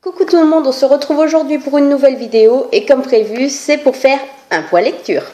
Coucou tout le monde, on se retrouve aujourd'hui pour une nouvelle vidéo et comme prévu, c'est pour faire un point lecture.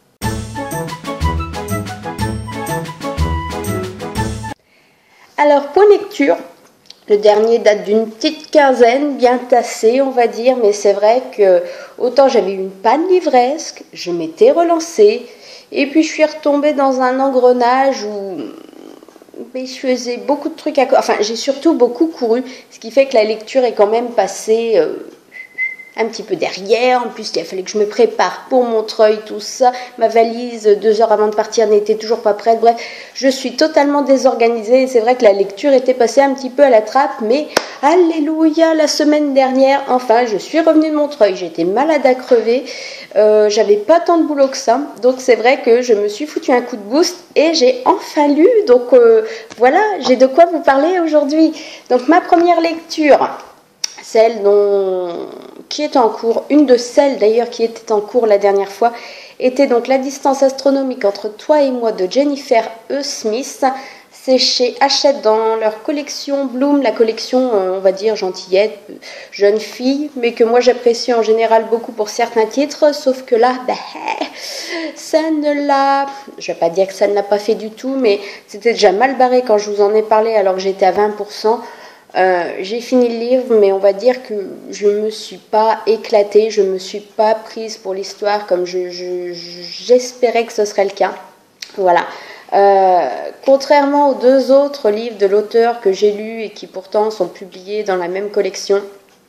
Alors, point lecture, le dernier date d'une petite quinzaine, bien tassé on va dire, mais c'est vrai que autant j'avais eu une panne livresque, je m'étais relancée et puis je suis retombée dans un engrenage où je faisais beaucoup de trucs enfin j'ai surtout beaucoup couru, ce qui fait que la lecture est quand même passée un petit peu derrière. En plus il a fallu que je me prépare pour Montreuil, tout ça, ma valise 2 heures avant de partir n'était toujours pas prête, bref je suis totalement désorganisée et c'est vrai que la lecture était passée un petit peu à la trappe, mais alléluia, la semaine dernière enfin je suis revenue de Montreuil, j'étais malade à crever, j'avais pas tant de boulot que ça, donc c'est vrai que je me suis foutu un coup de boost et j'ai enfin lu, donc voilà, j'ai de quoi vous parler aujourd'hui. Donc ma première lecture, celle qui est en cours, une de celles d'ailleurs qui était en cours la dernière fois, était donc La distance astronomique entre toi et moi de Jennifer E. Smith. C'est chez Hachette dans leur collection Bloom, la collection, on va dire, gentillette, jeune fille, mais que moi j'apprécie en général beaucoup pour certains titres, sauf que là, ça ne l'a, je vais pas dire que ça ne l'a pas fait du tout, mais c'était déjà mal barré quand je vous en ai parlé alors que j'étais à 20%. J'ai fini le livre, mais on va dire que je me suis pas éclatée, je me suis pas prise pour l'histoire comme j'espérais que ce serait le cas. Voilà. Contrairement aux 2 autres livres de l'auteur que j'ai lus et qui pourtant sont publiés dans la même collection,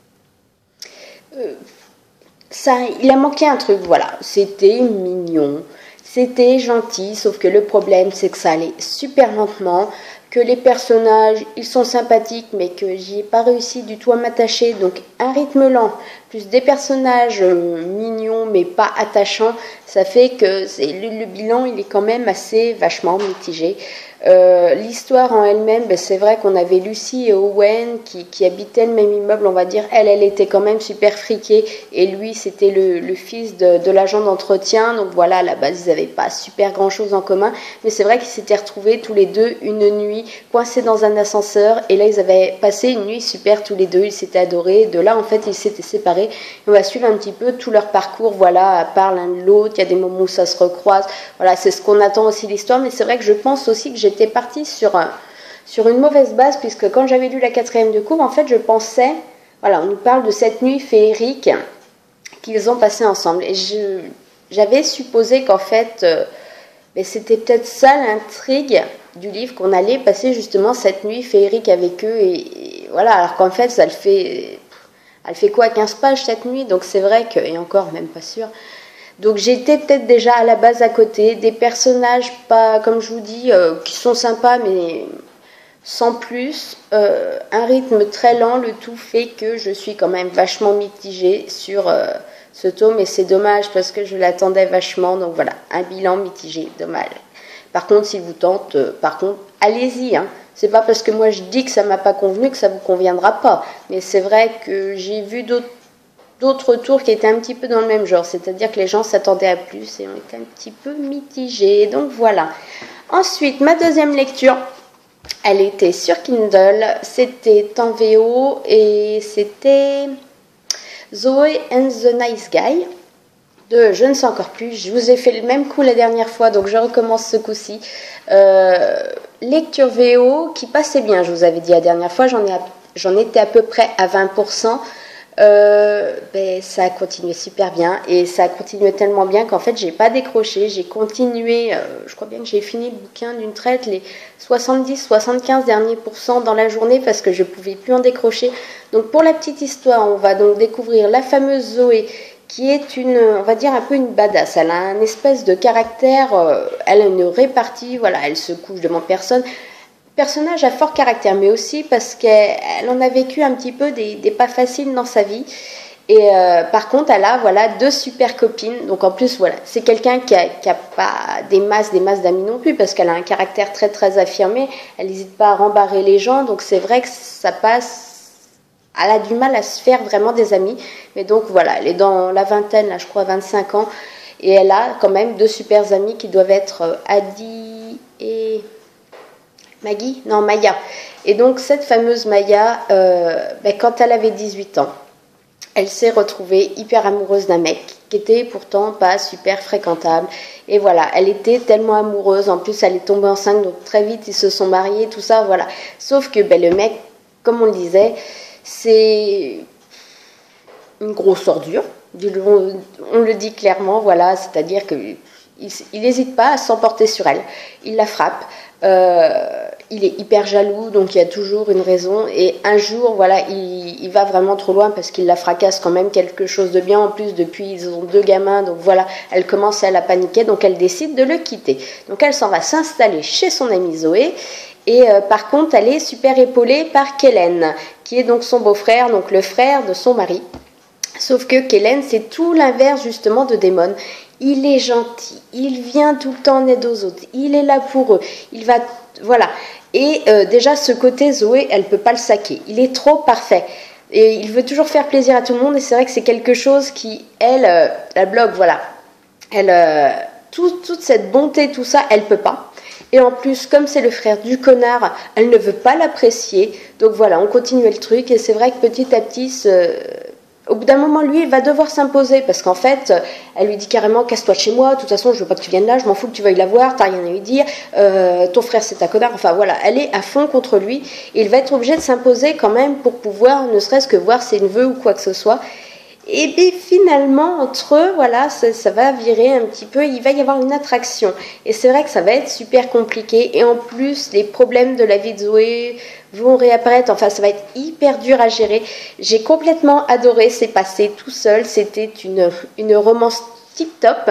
il a manqué un truc, voilà. C'était mignon, c'était gentil, sauf que le problème c'est que ça allait super lentement, que les personnages, ils sont sympathiques, mais que j'y ai pas réussi du tout à m'attacher, donc un rythme lent, plus des personnages mignons, mais pas attachants, ça fait que le bilan, il est quand même assez vachement mitigé. L'histoire en elle-même, c'est vrai qu'on avait Lucy et Owen qui habitaient le même immeuble, on va dire. Elle était quand même super friquée et lui c'était le fils de l'agent d'entretien, donc voilà, à la base ils n'avaient pas super grand chose en commun, mais c'est vrai qu'ils s'étaient retrouvés tous les deux une nuit coincés dans un ascenseur et là ils avaient passé une nuit super tous les deux, ils s'étaient adorés, de là en fait ils s'étaient séparés. On va suivre un petit peu tout leur parcours, voilà, à part l'un de l'autre, il y a des moments où ça se recroise, voilà, c'est ce qu'on attend aussi l'histoire, mais c'est vrai que je pense aussi que j'étais partie sur une mauvaise base, puisque quand j'avais lu la 4e de cours, en fait je pensais, voilà, on nous parle de cette nuit féerique qu'ils ont passée ensemble, et j'avais supposé qu'en fait c'était peut-être ça l'intrigue du livre, qu'on allait passer justement cette nuit féerique avec eux, et voilà, alors qu'en fait elle fait quoi, 15 pages cette nuit, donc c'est vrai que, et encore même pas sûr. Donc j'étais peut-être déjà à la base à côté, des personnages pas, comme je vous dis, qui sont sympas mais sans plus, un rythme très lent, le tout fait que je suis quand même vachement mitigée sur ce tome et c'est dommage parce que je l'attendais vachement, donc voilà, un bilan mitigé, dommage. Par contre, s'il vous tente, allez-y, hein. C'est pas parce que moi je dis que ça m'a pas convenu que ça vous conviendra pas, mais c'est vrai que j'ai vu d'autres tours qui étaient un petit peu dans le même genre, c'est-à-dire que les gens s'attendaient à plus et on était un petit peu mitigés, donc voilà. Ensuite, ma deuxième lecture, elle était sur Kindle, c'était en VO et c'était Zoé and the Nice Guy de Je ne sais encore plus. Je vous ai fait le même coup la dernière fois, donc je recommence ce coup-ci. Lecture VO qui passait bien, je vous avais dit la dernière fois, j'en étais à peu près à 20%. Ça a continué super bien et ça a continué tellement bien qu'en fait j'ai pas décroché, j'ai continué, je crois bien que j'ai fini le bouquin d'une traite, les 70-75 derniers pourcents dans la journée parce que je pouvais plus en décrocher. Donc pour la petite histoire, on va donc découvrir la fameuse Zoé qui est on va dire un peu une badass, elle a un espèce de caractère, elle a une répartie, voilà, elle se couche devant personne. Personnage à fort caractère, mais aussi parce qu'elle en a vécu un petit peu des pas faciles dans sa vie. Et par contre, elle a 2 super copines. Donc en plus, voilà, c'est quelqu'un qui a pas des masses d'amis non plus, parce qu'elle a un caractère très très affirmé. Elle n'hésite pas à rembarrer les gens. Donc c'est vrai que ça passe. Elle a du mal à se faire vraiment des amis. Mais donc voilà, elle est dans la vingtaine, là je crois 25 ans. Et elle a quand même 2 super amis qui doivent être Adi et Maggie? Non, Maya. Et donc cette fameuse Maya, quand elle avait 18 ans, elle s'est retrouvée hyper amoureuse d'un mec qui était pourtant pas super fréquentable. Et voilà, elle était tellement amoureuse, en plus elle est tombée enceinte, donc très vite ils se sont mariés, tout ça, voilà. Sauf que le mec, comme on le disait, c'est une grosse ordure, on le dit clairement, voilà, c'est-à-dire qu'il n'hésite pas à s'emporter sur elle, il la frappe, il est hyper jaloux, donc il y a toujours une raison, et un jour, voilà, il va vraiment trop loin parce qu'il la fracasse quand même quelque chose de bien, en plus depuis ils ont 2 gamins, donc voilà, elle commence à la paniquer, donc elle décide de le quitter, donc elle s'en va s'installer chez son amie Zoé. Et par contre, elle est super épaulée par Kellen, qui est donc son beau-frère, donc le frère de son mari. Sauf que Kellen, c'est tout l'inverse justement de Damon. Il est gentil, il vient tout le temps en aide aux autres, il est là pour eux, il va... Voilà. Et déjà, ce côté, Zoé, elle ne peut pas le saquer. Il est trop parfait. Et il veut toujours faire plaisir à tout le monde. Et c'est vrai que c'est quelque chose qui, elle, la bloque, voilà. Elle, toute cette bonté, tout ça, elle ne peut pas. Et en plus, comme c'est le frère du connard, elle ne veut pas l'apprécier. Donc voilà, on continue le truc. Et c'est vrai que petit à petit, au bout d'un moment, lui, il va devoir s'imposer. Parce qu'en fait, elle lui dit carrément, casse-toi de chez moi. De toute façon, je veux pas que tu viennes là. Je m'en fous que tu veuilles la voir. T'as rien à lui dire. Ton frère, c'est un connard. Enfin voilà, elle est à fond contre lui. Et il va être obligé de s'imposer quand même pour pouvoir, ne serait-ce que voir ses neveux ou quoi que ce soit. Et bien finalement, entre eux, voilà, ça va virer un petit peu, il va y avoir une attraction. Et c'est vrai que ça va être super compliqué. Et en plus, les problèmes de la vie de Zoé vont réapparaître. Enfin, ça va être hyper dur à gérer. J'ai complètement adoré, c'est passé tout seul. C'était une romance tip-top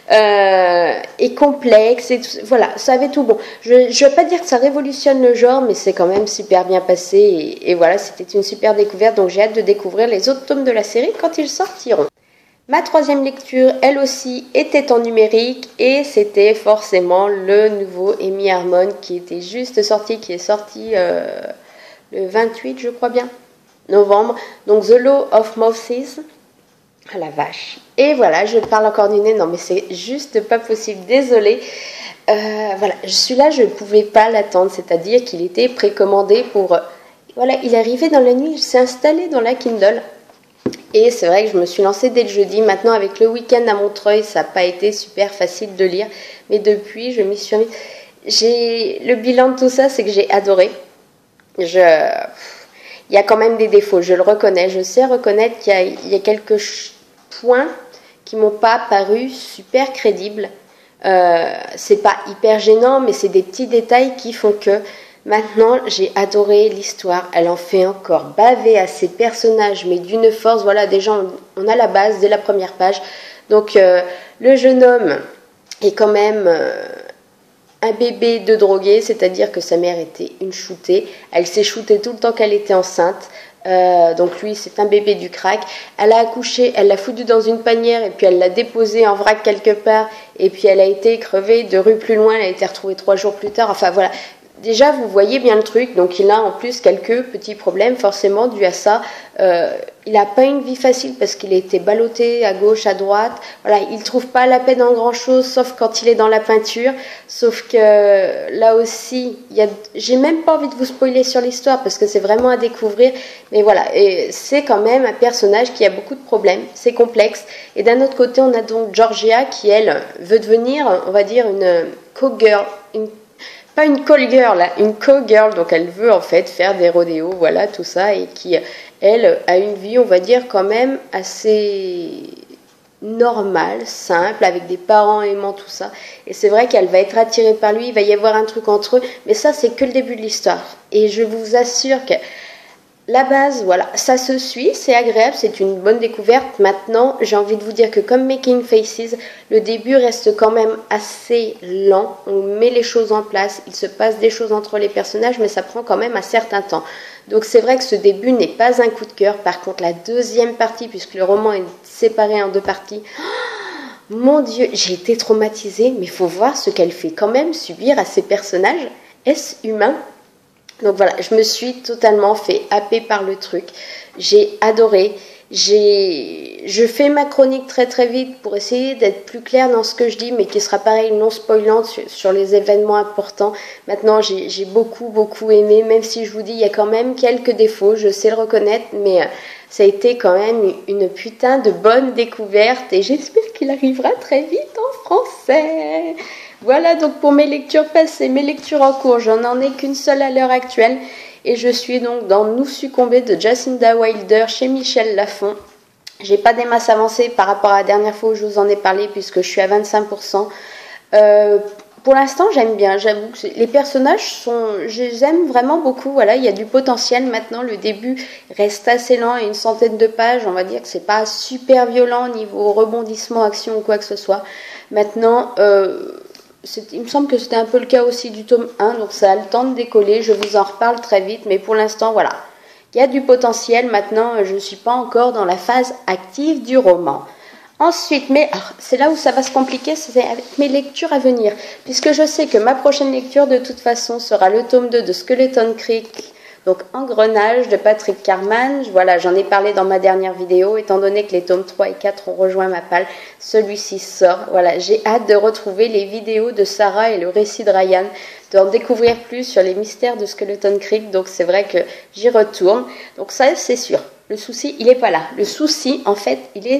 et complexe. Et tout, voilà, ça avait tout bon. Je ne vais pas dire que ça révolutionne le genre, mais c'est quand même super bien passé. Et voilà, c'était une super découverte. Donc j'ai hâte de découvrir les autres tomes de la série quand ils sortiront. Ma 3e lecture, elle aussi, était en numérique et c'était forcément le nouveau Amy Harmon qui était juste sorti, qui est sorti le 28, je crois bien, novembre. Donc The Law of Moses. Ah la vache. Et voilà, je parle encore du nez. Non, mais c'est juste pas possible. Désolée. Voilà, celui-là, je ne pouvais pas l'attendre. C'est-à-dire qu'il était précommandé pour... Voilà, il est arrivé dans la nuit. Il s'est installé dans la Kindle. Et c'est vrai que je me suis lancée dès le jeudi. Maintenant, avec le week-end à Montreuil, ça n'a pas été super facile de lire. Mais depuis, je m'y suis remise. Le bilan de tout ça, c'est que j'ai adoré. Il y a quand même des défauts, je le reconnais. Je sais reconnaître qu'il y a quelques points qui m'ont pas paru super crédibles. C'est pas hyper gênant, mais c'est des petits détails qui font que maintenant j'ai adoré l'histoire. Elle en fait encore baver à ses personnages, mais d'une force. Voilà, déjà on a la base dès la première page. Donc le jeune homme est quand même un bébé de drogué, c'est-à-dire que sa mère était une shootée. Elle s'est shootée tout le temps qu'elle était enceinte. Donc lui, c'est un bébé du crack. Elle a accouché, elle l'a foutu dans une panière et puis elle l'a déposé en vrac quelque part. Et puis elle a été crevée 2 rues plus loin. Elle a été retrouvée 3 jours plus tard. Enfin voilà. Déjà, vous voyez bien le truc. Donc il a en plus quelques petits problèmes forcément dus à ça. Il n'a pas une vie facile parce qu'il a été ballotté à gauche, à droite. Voilà, il ne trouve pas la paix dans grand-chose, sauf quand il est dans la peinture. Sauf que là aussi, j'ai même pas envie de vous spoiler sur l'histoire parce que c'est vraiment à découvrir. Mais voilà, et c'est quand même un personnage qui a beaucoup de problèmes. C'est complexe. Et d'un autre côté, on a donc Georgia qui, elle, veut devenir, on va dire, une co-girl, pas une call girl, là, une co-girl, donc elle veut en fait faire des rodéos, voilà, tout ça, et qui, elle, a une vie, on va dire, quand même assez normale, simple, avec des parents aimants, tout ça. Et c'est vrai qu'elle va être attirée par lui, il va y avoir un truc entre eux, mais ça, c'est que le début de l'histoire. Et je vous assure que la base, voilà, ça se suit, c'est agréable, c'est une bonne découverte. Maintenant, j'ai envie de vous dire que comme Making Faces, le début reste quand même assez lent. On met les choses en place, il se passe des choses entre les personnages, mais ça prend quand même un certain temps. Donc c'est vrai que ce début n'est pas un coup de cœur. Par contre, la deuxième partie, puisque le roman est séparé en 2 parties, mon Dieu, j'ai été traumatisée, mais il faut voir ce qu'elle fait quand même subir à ces personnages. Est-ce humain ? Donc voilà, je me suis totalement fait happer par le truc. J'ai adoré. Je fais ma chronique très très vite pour essayer d'être plus claire dans ce que je dis, mais qui sera pareil, non spoilante sur les événements importants. Maintenant, j'ai beaucoup aimé, même si je vous dis, il y a quand même quelques défauts, je sais le reconnaître, mais ça a été quand même une putain de bonne découverte et j'espère qu'il arrivera très vite en français. Voilà donc pour mes lectures passées, mes lectures en cours, j'en ai qu'une seule à l'heure actuelle. Et je suis donc dans Nous succomber de Jacinda Wilder chez Michel Lafon. J'ai pas des masses avancées par rapport à la dernière fois où je vous en ai parlé puisque je suis à 25%. Pour l'instant, j'aime bien. J'avoue que les personnages je les aime vraiment beaucoup. Voilà, il y a du potentiel. Maintenant, le début reste assez lent et une centaine de pages. On va dire que c'est pas super violent niveau rebondissement, action ou quoi que ce soit. Maintenant, il me semble que c'était un peu le cas aussi du tome 1, donc ça a le temps de décoller, je vous en reparle très vite, mais pour l'instant, voilà. Il y a du potentiel, maintenant, je ne suis pas encore dans la phase active du roman. Ensuite, mais c'est là où ça va se compliquer, c'est avec mes lectures à venir, puisque je sais que ma prochaine lecture, de toute façon, sera le tome 2 de Skeleton Creek, donc Engrenage de Patrick Carman. Voilà, j'en ai parlé dans ma dernière vidéo, étant donné que les tomes 3 et 4 ont rejoint ma palle, celui-ci sort. Voilà, j'ai hâte de retrouver les vidéos de Sarah et le récit de Ryan, d'en découvrir plus sur les mystères de Skeleton Creek, donc c'est vrai que j'y retourne. Donc ça, c'est sûr. Le souci, il n'est pas là. Le souci, en fait,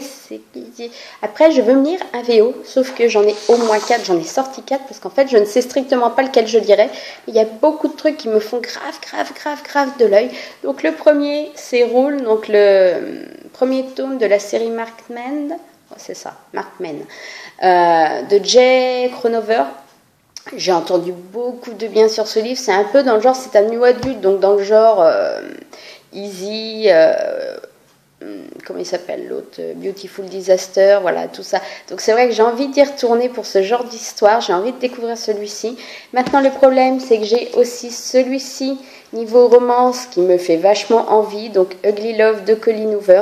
après, je veux me lire un VO, sauf que j'en ai au moins 4, j'en ai sorti 4, parce qu'en fait, je ne sais strictement pas lequel je lirai. Il y a beaucoup de trucs qui me font grave de l'œil. Donc le premier, c'est Rule, donc le premier tome de la série Markman, c'est ça, Markman, de Jay Cronover. J'ai entendu beaucoup de bien sur ce livre. C'est un peu dans le genre, c'est un new adulte, donc dans le genre Easy, comment il s'appelle l'autre, Beautiful Disaster, voilà, tout ça. Donc c'est vrai que j'ai envie d'y retourner pour ce genre d'histoire, j'ai envie de découvrir celui-ci. Maintenant le problème, c'est que j'ai aussi celui-ci, niveau romance, qui me fait vachement envie, donc Ugly Love de Colleen Hoover.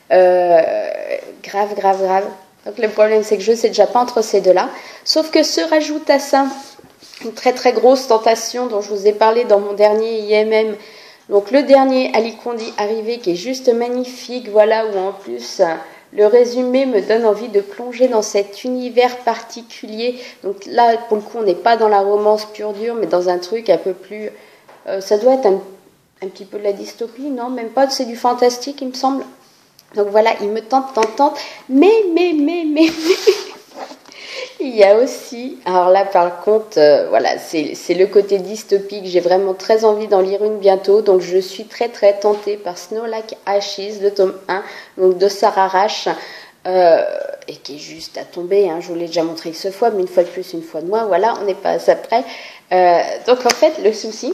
Grave. Donc le problème, c'est que je ne sais déjà pas entre ces deux-là. Sauf que se rajoute à ça une très grosse tentation dont je vous ai parlé dans mon dernier IMM. Donc le dernier Ali Kondi arrivé qui est juste magnifique, voilà, où en plus le résumé me donne envie de plonger dans cet univers particulier. Donc là, pour le coup, on n'est pas dans la romance pure dure, mais dans un truc un peu plus... ça doit être un petit peu de la dystopie, non? Même pas, c'est du fantastique, il me semble. Donc voilà, il me tente, mais il y a aussi, alors là par contre, voilà, c'est le côté dystopique, j'ai vraiment très envie d'en lire une bientôt, donc je suis très tentée par Snow Like Ashes, le tome 1, donc de Sarah Rash, et qui est juste à tomber, hein, je vous l'ai déjà montré ce fois, mais une fois de plus, une fois de moins, voilà, on n'est pas à ça près. Donc en fait, le souci,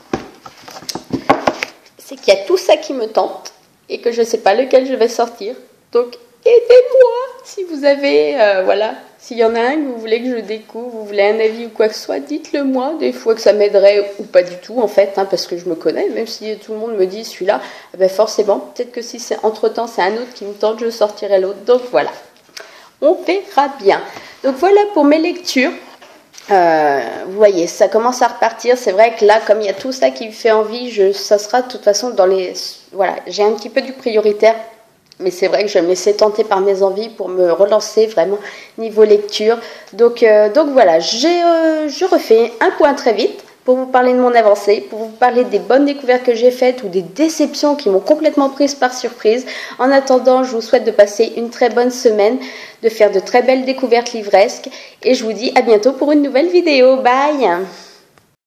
c'est qu'il y a tout ça qui me tente, et que je ne sais pas lequel je vais sortir. Donc, aidez-moi si vous avez, voilà, s'il y en a un que vous voulez que je découvre, vous voulez un avis ou quoi que ce soit, dites-le moi. Des fois que ça m'aiderait ou pas du tout, en fait, hein, parce que je me connais, même si tout le monde me dit celui-là, ben forcément, peut-être que si c'est entre-temps, c'est un autre qui me tente, je sortirai l'autre. Donc voilà, on verra bien. Donc voilà pour mes lectures. Vous voyez, ça commence à repartir. C'est vrai que là, comme il y a tout ça qui me fait envie, ça sera de toute façon dans les... Voilà, j'ai un petit peu du prioritaire, mais c'est vrai que je vais me laisser tenter par mes envies pour me relancer vraiment niveau lecture. Donc voilà, je refais un point très vite pour vous parler de mon avancée, pour vous parler des bonnes découvertes que j'ai faites ou des déceptions qui m'ont complètement prise par surprise. En attendant, je vous souhaite de passer une très bonne semaine, de faire de très belles découvertes livresques et je vous dis à bientôt pour une nouvelle vidéo. Bye!